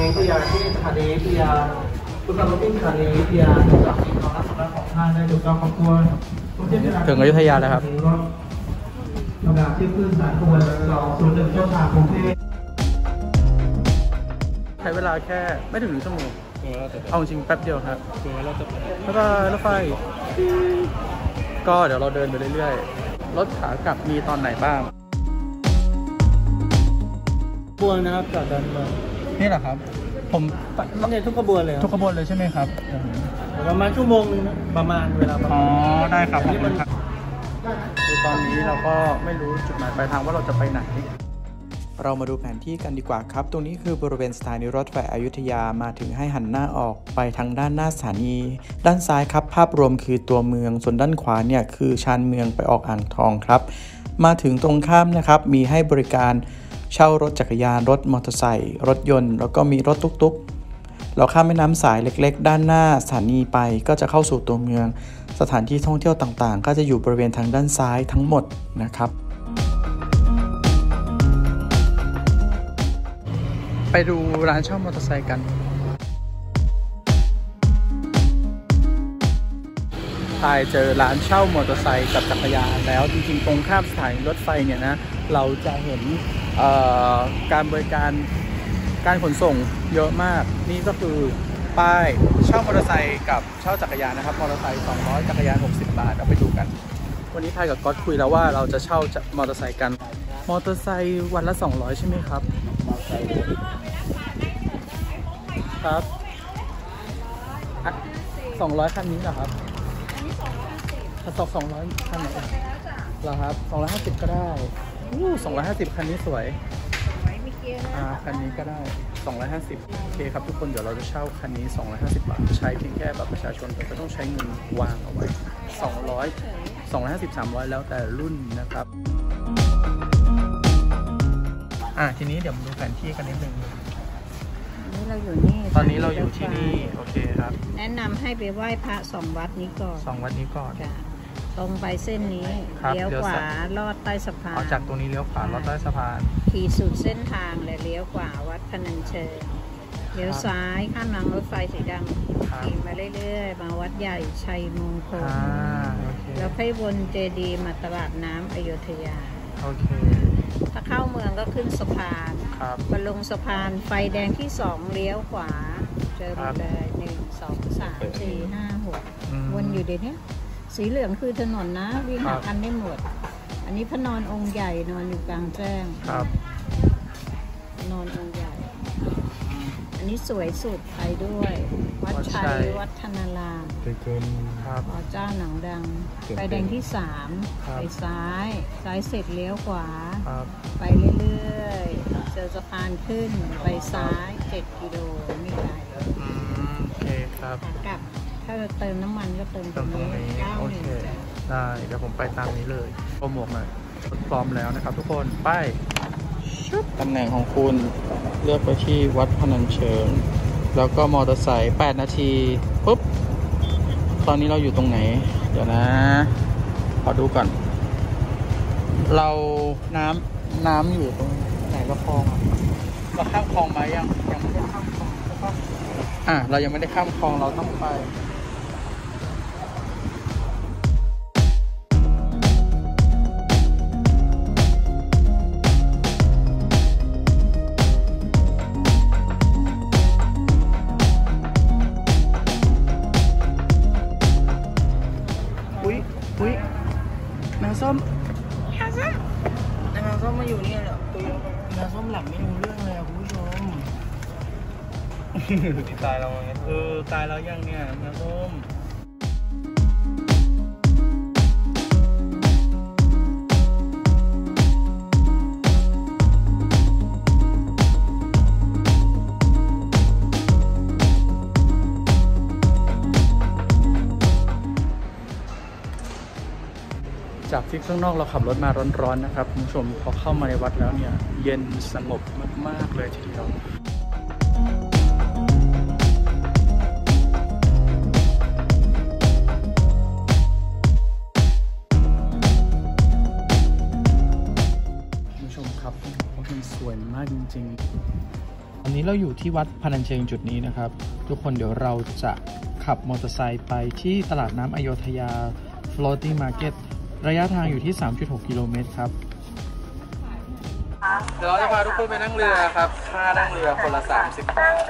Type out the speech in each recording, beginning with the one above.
อยุธยาที่สถานีอยุธยาคุณขับรถที่สถานีอยุธยาจากที่ของรัฐบาลของท่านได้ถูกต้องครบถ้วนถึงอยุธยาแล้วครับลำดับที่ขึ้นสายขบวน201ช่องทางกรุงเทพใช้เวลาแค่ไม่ถึง1 ชั่วโมงเอาจริงแป๊บเดียวครับแล้วก็รถไฟก็เดี๋ยวเราเดินไปเรื่อยๆรถขากลับมีตอนไหนบ้างบวนนะครับจากด้านบนนี่แหละครับผมเนี่ยทุกขบวนเลยทุกขบวนเลยใช่ไหมครับประมาณชั่วโมงนึงนะประมาณเวลาอ๋อได้ครับขอบคุณครับคือตอนนี้เราก็ไม่รู้จุดหมายปลายทางว่าเราจะไปไหนเรามาดูแผนที่กันดีกว่าครับตรงนี้คือบริเวณสถานีรถไฟอยุธยามาถึงให้หันหน้าออกไปทางด้านหน้าสถานีด้านซ้ายครับภาพรวมคือตัวเมืองส่วนด้านขวาเนี่ยคือชานเมืองไปออกอ่างทองครับมาถึงตรงข้ามนะครับมีให้บริการเช่ารถจักรยานรถมอเตอร์ไซค์รถยนต์แล้วก็มีรถตุ๊กๆเราข้ามแม่น้ำสายเล็กๆด้านหน้าสถานีไปก็จะเข้าสู่ตัวเมืองสถานที่ท่องเที่ยวต่างๆก็จะอยู่บริเวณทางด้านซ้ายทั้งหมดนะครับไปดูร้านเช่ามอเตอร์ไซค์กันไปเจอร้านเช่ามอเตอร์ไซค์กับจักรยานแล้วจริงๆตรงข้ามสถานีรถไฟเนี่ยนะเราจะเห็นการบริการการขนส่งเยอะมากนี่ก็คือป้ายเช่ามอเตอร์ไซค์กับเช่าจักรยานนะครับมอเตอร์ไซค์200จักรยาน60 บาทเราไปดูกันวันนี้ไทยกับก๊อตคุยแล้วว่าเราจะเช่ามอเตอร์ไซค์กันมอเตอร์ไซค์วันละ200ใช่ไหมครับครับ200 คันนี้เหรอครับถ้า200 คันไหนเหรอครับ250ก็ได้250 คันนี้สวยคันนี้ก็ได้250โอเคครับทุกคนเดี๋ยวเราจะเช่าคันนี้250 บาทใช้เพียงแค่บัตรประชาชนแต่ก็ต้องใช้เงินวางเอาไว้200 250 300แล้วแต่รุ่นนะครับทีนี้เดี๋ยวมาดูแผนที่กันนิดนึงเราอยู่นี่ตอนนี้เราอยู่ที่นี่โอเคครับแนะนำให้ไปไหว้พระ2 วัดนี้ก่อน 2 วัดนี้ก่อนตรงไปเส้นนี้เลี้ยวขวาลอดใต้สะพานจากตรงนี้เลี้ยวขวาลอดใต้สะพานขี่สุดเส้นทางเลยเลี้ยวขวาวัดพนัญเชิงเลี้ยวซ้ายข้ามรางรถไฟสีดำขี่มาเรื่อยๆมาวัดใหญ่ชัยมงคลแล้วให้วนเจดีย์มาตลาดน้ำอยุธยาโอเคถ้าเข้าเมืองก็ขึ้นสะพานมาลงสะพานไฟแดงที่2เลี้ยวขวาเจอเลย1 2 3 4 5 6วนอยู่เดี๋ยวนี้สีเหลืองคือถนนนะวิ่งหากันได้หมดอันนี้พระนอนองค์ใหญ่นอนอยู่กลางแจ้งนอนองค์ใหญ่อันนี้สวยสุดไปด้วยวัดชัยวัฒนารามพระเจ้าหนังดังไฟแดงที่3ไปซ้ายเสร็จเลี้ยวขวาไปเรื่อยๆเจอสะพานขึ้นไปซ้าย7 กิโลไม่ไกลโอเคครับกลับถ้าเติมน้ำมันก็เติมตรงนี้โอเคได้เดี๋ยวผมไปตามนี้เลยโปรโมทหน่อยพร้อมแล้วนะครับทุกคนไปตำแหน่งของคุณเลือกไปที่วัดพนัญเชิงแล้วก็มอเตอร์ไซค์8 นาทีปุ๊บตอนนี้เราอยู่ตรงไหนเดี๋ยวนะขอดูก่อนเราน้ำอยู่ตรงไหนก็คลองเราข้ามคลองไหมยังไม่ได้ข้ามคลองใช่ปะเรายังไม่ได้ข้ามคลองเราต้องไปแมวส้มมาอยู่นี่เหรอแมวส้มหลับไม่รู้เรื่องเลยคุณผู้ชมตายเราไงตายแล้วยังเนี่ยแมวส้มจากที่ข้างนอกเราขับรถมาร้อนๆนะครับคุณผู้ชมพอเข้ามาในวัดแล้วเนี่ยเย็นสงบมากๆเลยทีเดียวคุณผู้ชมครับมันสวยมากจริงๆอันนี้เราอยู่ที่วัดพนัญเชิงจุดนี้นะครับทุกคนเดี๋ยวเราจะขับมอเตอร์ไซค์ไปที่ตลาดน้ำอโยธยา Floating Market ระยะทางอยู่ที่ 3.6 กิโลเมตรครับเดี๋ยวเราจะพาทุกคนไปนั่งเรือครับค่านั่งเรือคนละ30 บาท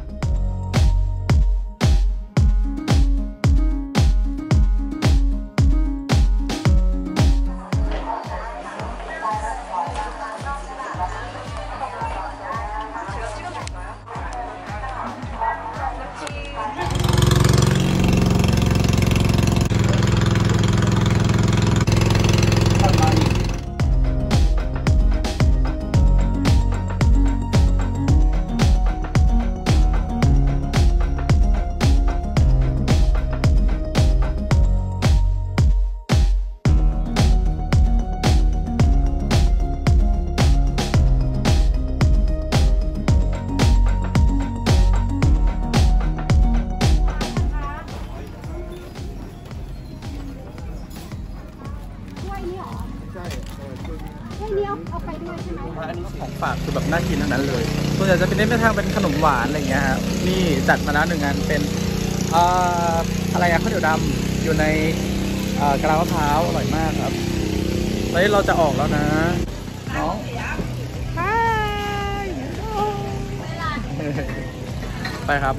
อันนี้ของฝากคือแบบน่ากินทั้งนั้นเลยส่วนใหญ่จะเป็นเน้นไปทางเป็นขนมหวานอะไรอย่างเงี้ยครับนี่จัดมาแล้ว1 อันเป็นอะไรอะข้าวเหนียวดำอยู่ในกะลามะพร้าวอร่อยมากครับตอนนี้เราจะออกแล้วนะน้องไปครับ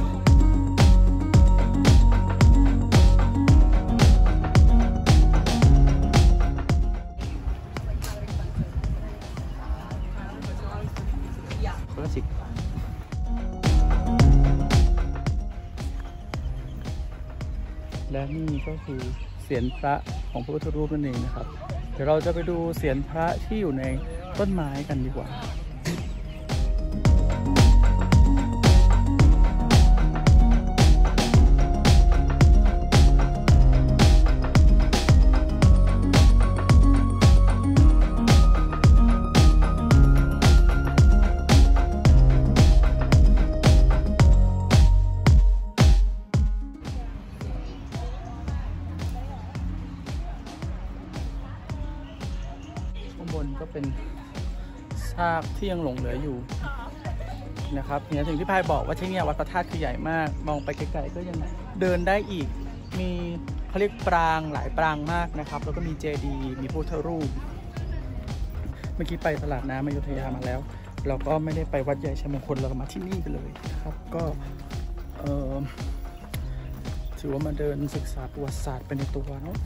และนี่ก็คือเศียรพระของพระพุทธรูปนั่นเองนะครับเดี๋ยวเราจะไปดูเศียรพระที่อยู่ในต้นไม้กันดีกว่าบนก็เป็นซากที่ยังหลงเหลืออยู่นะครับเนี่ยถึงที่พายบอกว่าที่นี่วัดพระธาตุคือใหญ่มากมองไปไกลๆก็ยังเดินได้อีกมีเขาเรียกปรางหลายปรางมากนะครับแล้วก็มีเจดีย์มีพุทธรูปเมื่อกี้ไปตลาดน้ำอโยธยามาแล้วเราก็ไม่ได้ไปวัดใหญ่ชัยมงคลเราก็มาที่นี่ไปเลยนะครับก็ถือว่ามาเดินศึกษาประวัติศาสตร์ไปในตัวเนาะ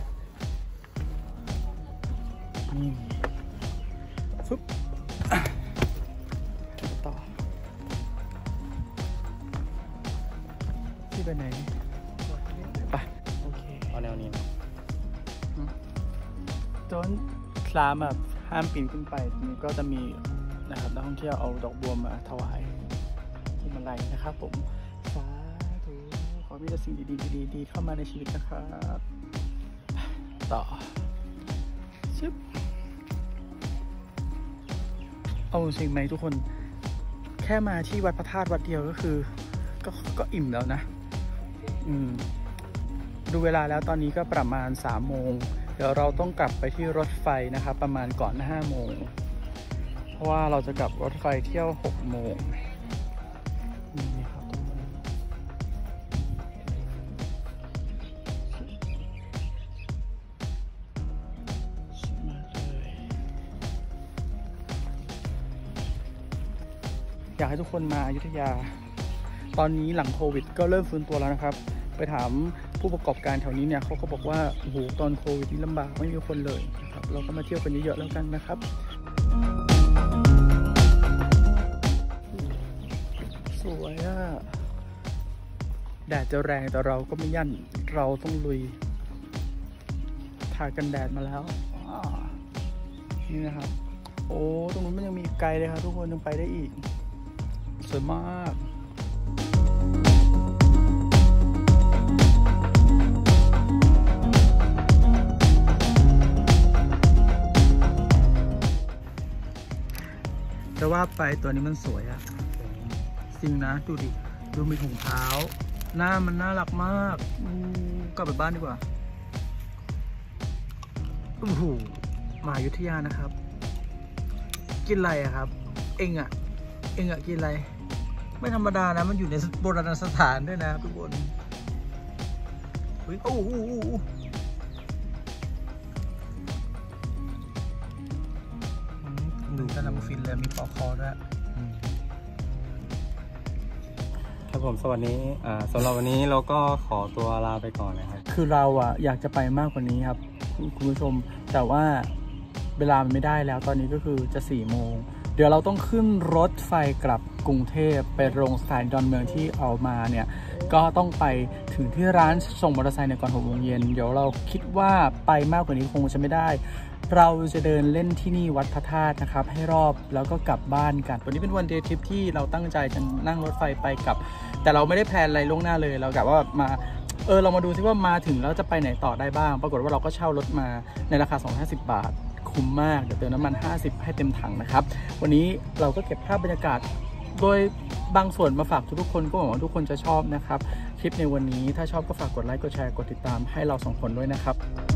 ฟึบต่อที่ไปไหนไปโอเคเอาแนวนี้นะจนคลามแบบห้ามปีนขึ้นไปทีนี้ก็จะมีนะครับนักท่องเที่ยวเอาดอกบัวมาถวายที่มาลัยนะครับผมสาธุขอมีแต่สิ่งดีๆเข้ามาในชีวิตนะครับต่อชึบเอาจริงไหมทุกคนแค่มาที่วัดพระธาตุวัดเดียวก็คือก็อิ่มแล้วนะดูเวลาแล้วตอนนี้ก็ประมาณ3 โมงเดี๋ยวเราต้องกลับไปที่รถไฟนะครับประมาณก่อน5 โมงเพราะว่าเราจะกลับรถไฟเที่ยว6 โมงนี่ครับอยากให้ทุกคนมาอยุธยาตอนนี้หลังโควิดก็เริ่มฟื้นตัวแล้วนะครับไปถามผู้ประกอบการแถวนี้เนี่ยเขาก็บอกว่าโอ้โหตอนโควิดนี่ลำบากไม่มีคนเลยนะครับเราก็มาเที่ยวกันเยอะๆแล้วกันนะครับสวยอะแดดจะแรงแต่เราก็ไม่ยั่นเราต้องลุยทากันแดดมาแล้วนี่นะครับโอ้ตรงนู้นมันยังมีไกลเลยครับทุกคนยังไปได้อีกสวยมากแต่ว่าไปตัวนี้มันสวยอะจริงนะดูดิดูมีถุงเท้าหน้ามันน่ารักมากกลับไปบ้านดีกว่าโอ้โหมาอยุธยานะครับกินอะไรอะครับเอ็งอะกินอะไรไม่ธรรมดานะมันอยู่ในโบราณสถานด้วยนะทุกคนโอ้โหดูกันนะบุฟินเลยมีปอกคอด้วยครับผมสำหรับวันนี้เราก็ขอตัวลาไปก่อนนะครับคือเราอ่ะอยากจะไปมากกว่านี้ครับคุณผู้ชมแต่ว่าเวลามันไม่ได้แล้วตอนนี้ก็คือจะ4 โมงเดี๋ยวเราต้องขึ้นรถไฟกลับกรุงเทพไปลงสถานีดอนเมืองที่เอามาเนี่ยก็ต้องไปถึงที่ร้านส่งมอเตอร์ไซค์ในก่อน6 โมงเย็นเดี๋ยวเราคิดว่าไปมากกว่านี้คงจะไม่ได้เราจะเดินเล่นที่นี่วัดพระธาตุนะครับให้รอบแล้วก็กลับบ้านกันวันนี้เป็นวันเดย์ทริปที่เราตั้งใจจะนั่งรถไฟไปกลับแต่เราไม่ได้แพลนอะไรล่วงหน้าเลยเรากะว่ามาเรามาดูซิว่ามาถึงแล้วจะไปไหนต่อได้บ้างปรากฏว่าเราก็เช่ารถมาในราคา250 บาทคุ้มมากเดี๋ยวเติมน้ำมัน50ให้เต็มถังนะครับวันนี้เราก็เก็บภาพบรรยากาศโดยบางส่วนมาฝากทุกคนก็หวังว่าทุกคนจะชอบนะครับคลิปในวันนี้ถ้าชอบก็ฝากกดไลค์กดแชร์กดติดตามให้เรา2 คนด้วยนะครับ